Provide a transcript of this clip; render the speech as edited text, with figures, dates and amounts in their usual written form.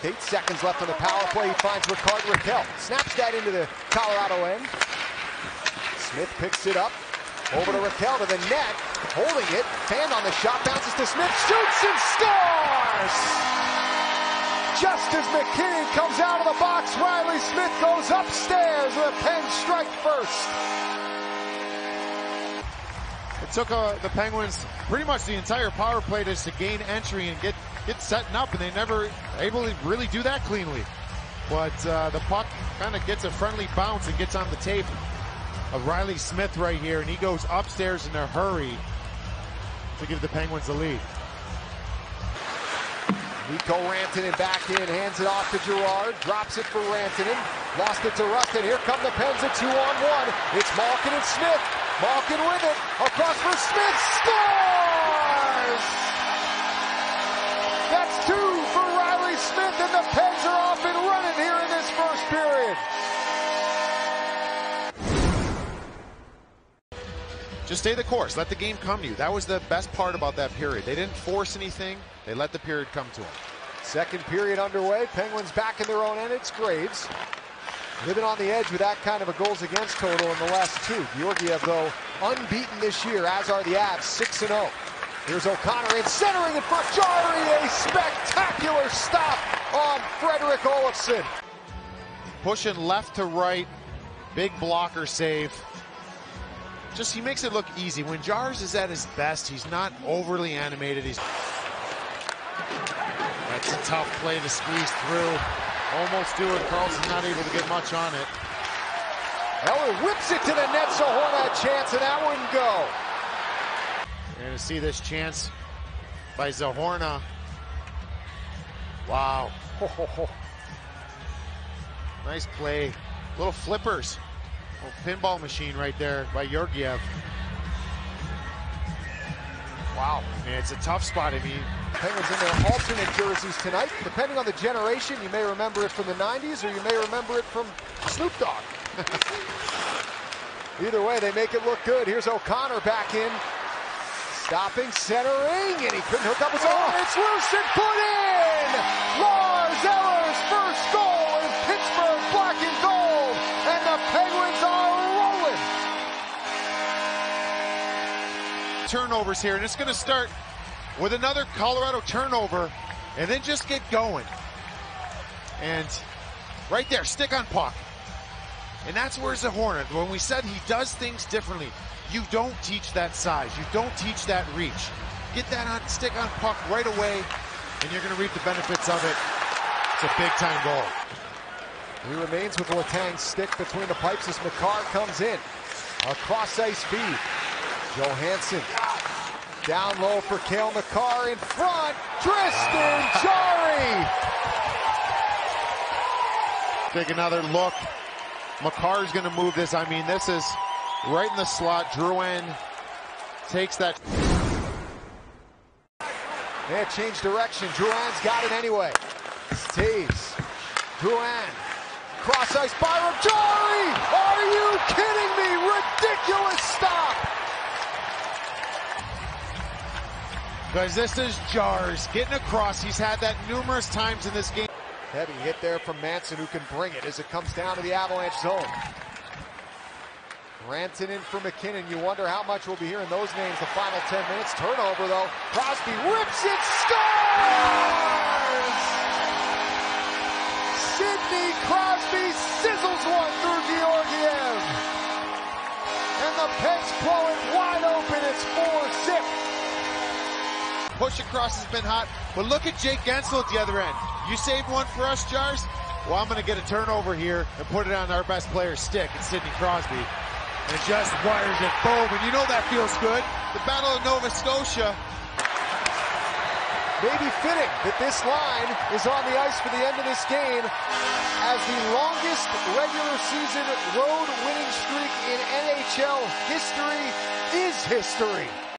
with 8 seconds left on the power play. He finds Rickard Rakell. Snaps that into the Colorado end. Smith picks it up. Over to Rakell to the net. Holding it. Fan on the shot. Bounces to Smith. Shoots and scores! Just as MacKinnon comes out of the box, Riley Smith goes upstairs with a Pen strike first. It took the Penguins pretty much the entire power play just to gain entry and get setting up, and they never able to really do that cleanly. But the puck kind of gets a friendly bounce and gets on the tape of Riley Smith right here, and he goes upstairs in a hurry to give the Penguins the lead. Mikko Rantanen back in, hands it off to Girard, drops it for Rantanen, lost it to Rustin. Here come the Pens at 2-on-1. It's Malkin and Smith. Malkin with it, across for Smith, scores! That's 2 for Riley Smith, and the Pens are off and running here in this first period. Just stay the course. Let the game come to you. That was the best part about that period. They didn't force anything. They let the period come to them. Second period underway. Penguins back in their own end. It's Graves. Living on the edge with that kind of a goals against total in the last 2. Georgiev, though, unbeaten this year, as are the Avs, 6-0. Here's O'Connor in centering it for Jarry. A spectacular stop on Fredrik Olofsson. Pushing left to right. Big blocker save. Just, he makes it look easy. When Jars is at his best, he's not overly animated. That's a tough play to squeeze through. Almost do it. Carlson's not able to get much on it. Eller whips it to the net. Zohorna a chance, and that wouldn't go. You're going to see this chance by Zohorna. Wow. Nice play. Little flippers. Pinball machine right there by Georgiev. Wow. Man, it's a tough spot. I mean, Penguins in their alternate jerseys tonight. Depending on the generation, you may remember it from the 90s or you may remember it from Snoop Dogg. Either way, they make it look good. Here's O'Connor back in. Stopping, centering, and he couldn't hook up his own. It's loose and put in! Lars Eller's first goal in Pittsburgh, black and gold, and the Penguins are rolling. Turnovers here, and it's going to start with another Colorado turnover, and then just get going. And right there, stick on puck. And that's where's the Hornet. When we said he does things differently, you don't teach that size. You don't teach that reach. Get that on, stick on puck right away, and you're going to reap the benefits of it. It's a big-time goal. He remains with Letang's stick between the pipes as Makar comes in. A cross-ice feed. Johansson down low for Cale Makar in front. Tristan Jarry! Take another look. Makar's going to move this. I mean, this is right in the slot. Drouin takes that. They changed direction. Drouin's got it anyway. Taves. Drouin. Cross ice, Byram. Jarry! Are you kidding me? Ridiculous stop! Because this is Jars getting across. He's had that numerous times in this game. Heavy hit there from Manson, who can bring it as it comes down to the Avalanche zone. Rantanen for MacKinnon. You wonder how much we'll be hearing those names the final 10 minutes. Turnover, though. Crosby rips it, scores! Sidney Crosby sizzles one through Georgiev. And the Pens blow it wide open. It's 4-6. Push across has been hot, but look at Jake Guentzel at the other end. You saved one for us, Jars? Well, I'm going to get a turnover here and put it on our best player's stick. It's Sidney Crosby. And just wires it boom, and you know that feels good. The Battle of Nova Scotia. Maybe fitting that this line is on the ice for the end of this game as the longest regular season road winning streak in NHL history is history.